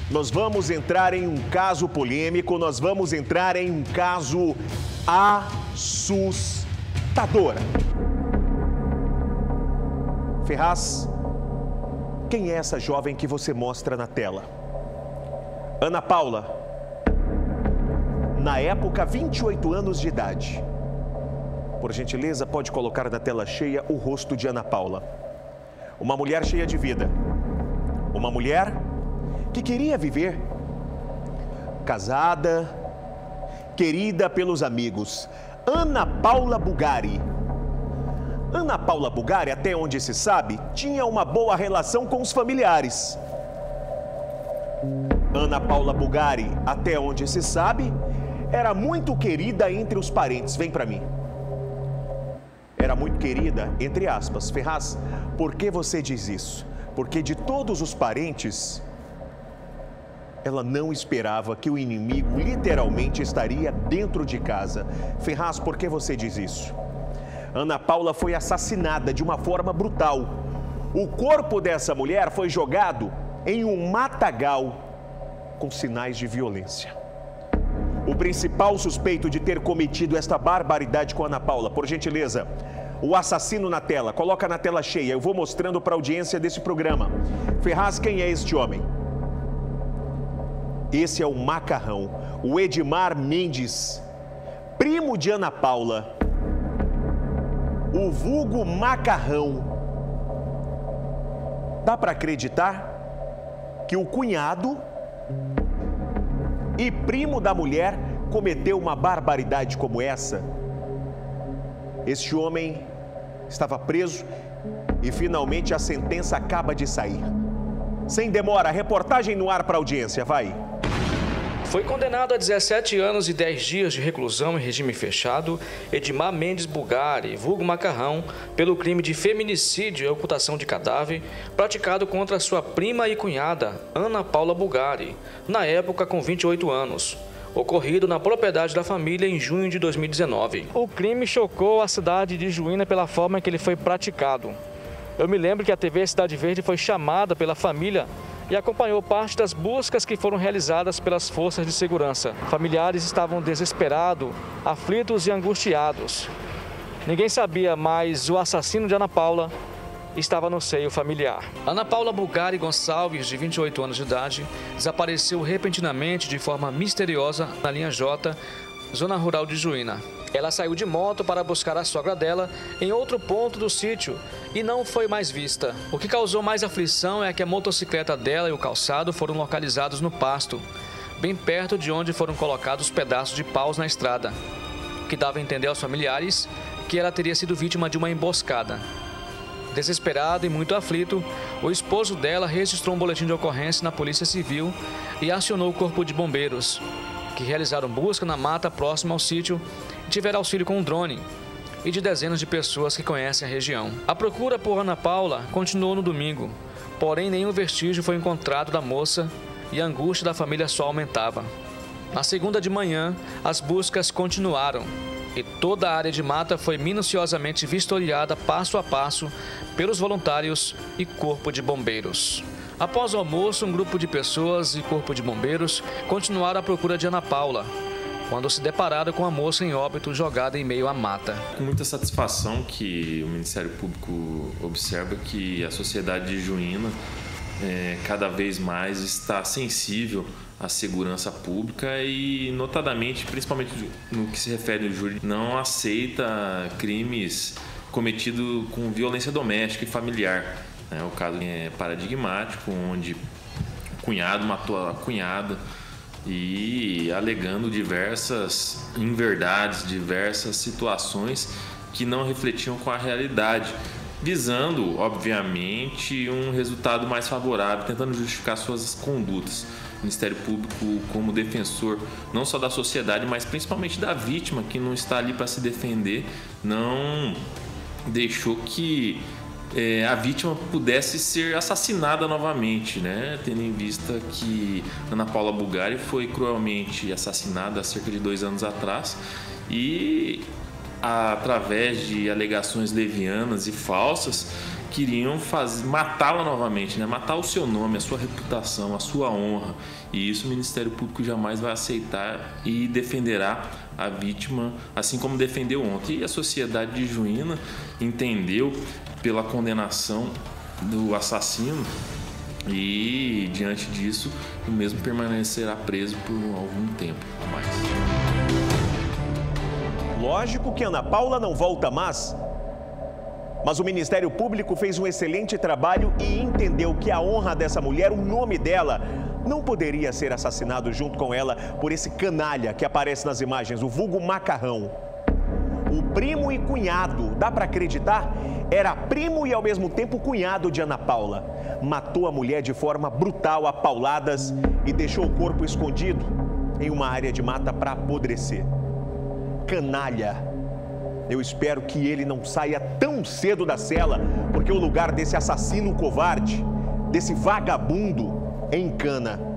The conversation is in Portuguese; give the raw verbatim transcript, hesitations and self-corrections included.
Nós vamos entrar em um caso polêmico, nós vamos entrar em um caso assustador. Ferraz, quem é essa jovem que você mostra na tela? Ana Paula, na época, vinte e oito anos de idade. Por gentileza, pode colocar na tela cheia o rosto de Ana Paula. Uma mulher cheia de vida. Uma mulher que queria viver. Casada, querida pelos amigos. Ana Paula Bugari. Ana Paula Bugari, até onde se sabe, tinha uma boa relação com os familiares. Ana Paula Bugari, até onde se sabe, era muito querida entre os parentes. Vem para mim. Era muito querida, entre aspas. Ferraz, por que você diz isso? Porque de todos os parentes, ela não esperava que o inimigo literalmente estaria dentro de casa. Ferraz, por que você diz isso? Ana Paula foi assassinada de uma forma brutal. O corpo dessa mulher foi jogado em um matagal com sinais de violência. O principal suspeito de ter cometido esta barbaridade com Ana Paula, por gentileza, o assassino na tela, coloca na tela cheia, eu vou mostrando para a audiência desse programa. Ferraz, quem é este homem? Esse é o Macarrão, o Edmar Mendes, primo de Ana Paula, o vulgo Macarrão. Dá para acreditar que o cunhado e primo da mulher cometeu uma barbaridade como essa? Este homem estava preso e finalmente a sentença acaba de sair. Sem demora, reportagem no ar para a audiência, vai. Foi condenado a dezessete anos e dez dias de reclusão em regime fechado Edmar Mendes Bugari, vulgo Macarrão, pelo crime de feminicídio e ocultação de cadáver praticado contra sua prima e cunhada, Ana Paula Bugari, na época com vinte e oito anos, ocorrido na propriedade da família em junho de dois mil e dezenove. O crime chocou a cidade de Juína pela forma que ele foi praticado. Eu me lembro que a T V Cidade Verde foi chamada pela família e acompanhou parte das buscas que foram realizadas pelas forças de segurança. Familiares estavam desesperados, aflitos e angustiados. Ninguém sabia, mas o assassino de Ana Paula estava no seio familiar. Ana Paula Bugari Gonçalves, de vinte e oito anos de idade, desapareceu repentinamente de forma misteriosa na linha J, zona rural de Juína. Ela saiu de moto para buscar a sogra dela em outro ponto do sítio e não foi mais vista. O que causou mais aflição é que a motocicleta dela e o calçado foram localizados no pasto, bem perto de onde foram colocados pedaços de paus na estrada, que dava a entender aos familiares que ela teria sido vítima de uma emboscada. Desesperado e muito aflito, o esposo dela registrou um boletim de ocorrência na Polícia Civil e acionou o Corpo de Bombeiros, que realizaram busca na mata próxima ao sítio e tiveram auxílio com um drone e de dezenas de pessoas que conhecem a região. A procura por Ana Paula continuou no domingo, porém nenhum vestígio foi encontrado da moça e a angústia da família só aumentava. Na segunda de manhã, as buscas continuaram e toda a área de mata foi minuciosamente vistoriada passo a passo pelos voluntários e Corpo de Bombeiros. Após o almoço, um grupo de pessoas e Corpo de Bombeiros continuaram a procura de Ana Paula, quando se depararam com a moça em óbito jogada em meio à mata. Com muita satisfação que o Ministério Público observa que a sociedade de Juína é, cada vez mais está sensível à segurança pública e, notadamente, principalmente no que se refere ao júri, não aceita crimes cometidos com violência doméstica e familiar. É, o caso é paradigmático, onde o cunhado matou a cunhada e alegando diversas inverdades, diversas situações que não refletiam com a realidade, visando, obviamente, um resultado mais favorável, tentando justificar suas condutas. O Ministério Público, como defensor não só da sociedade, mas principalmente da vítima, que não está ali para se defender, não deixou que É, a vítima pudesse ser assassinada novamente, né? Tendo em vista que Ana Paula Bugari foi cruelmente assassinada há cerca de dois anos atrás e, através de alegações levianas e falsas, queriam fazer, matá-la novamente, né? Matar o seu nome, a sua reputação, a sua honra. E isso o Ministério Público jamais vai aceitar e defenderá a vítima, assim como defendeu ontem. E a sociedade de Juína entendeu pela condenação do assassino e, diante disso, o mesmo permanecerá preso por algum tempo a mais. Lógico que Ana Paula não volta mais. Mas o Ministério Público fez um excelente trabalho e entendeu que a honra dessa mulher, o nome dela, não poderia ser assassinado junto com ela por esse canalha que aparece nas imagens, o vulgo Macarrão. O primo e cunhado, dá para acreditar? Era primo e ao mesmo tempo cunhado de Ana Paula. Matou a mulher de forma brutal, a pauladas, e deixou o corpo escondido em uma área de mata para apodrecer. Canalha. Eu espero que ele não saia tão cedo da cela, porque o lugar desse assassino covarde, desse vagabundo, é em Cana.